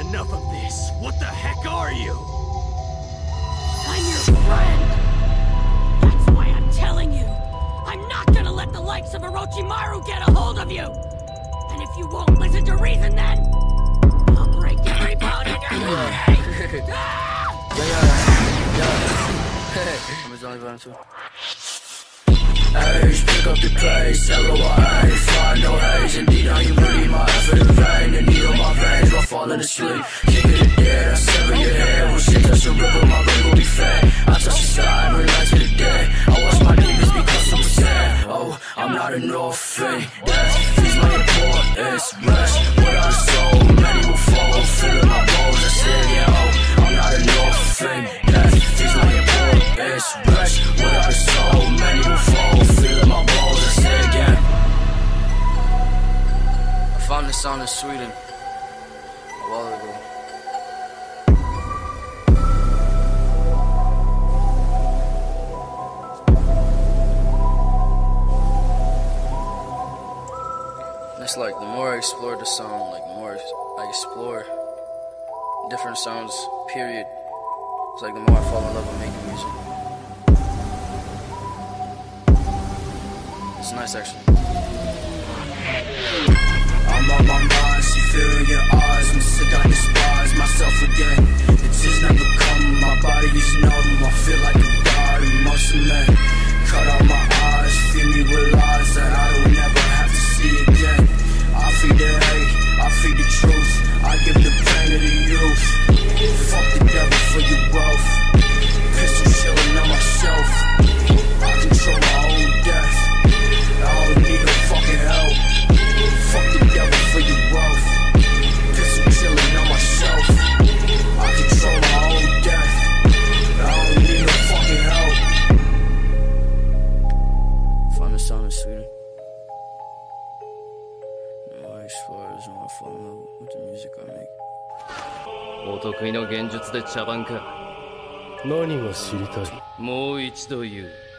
enough of this. What the heck are you? I'm your friend! That's why I'm telling you! I'm not gonna let the likes of Orochimaru get a hold of you! And if you won't listen to reason then, I'll break every bone in your body! Age, pick up the pace, LOI, find no haze. Indeed, I am really my effort in vain. The needle my veins while falling asleep. Kick it in dead, I sever your head. When shit touch the river, my brain will be fed. I touch the sky and relate to the dead. I watch my demons become so sad. Oh, I'm not an orphan. Death feeds my importance. Rest without a soul, many will fall. Filling my bones, I said, yeah, oh, I'm not an orphan. Death feeds my importance. Rest without a soul, many will fall. Filling my balls, I say again. I found this sound in Sweden a while ago. And it's like the more I explore the sound, like the more I explore different sounds, period, it's like the more I fall in love with making music. It's nice, actually. I'm on my mind, see fear in your eyes. I'm sick, I despise myself again. The tears never come, my body is numb. I feel like a god emotionally. Cut out my eyes, feed me with lies that I don't never have to see again. I feed the hate, I feed the truth. I give the pain to the youth. Fuck the devil for you both. Pistol chilling on my shelf. I control my own death. I don't need no fucking help. Fuck the devil for you both. Pistol chilling on my shelf. I control my own death. I don't need no fucking help. Find the sound in Sweden. The more I explore, the more I fall in love with the music I make. お得意の幻術で茶番か。 何が知りたい？ もう一度言う。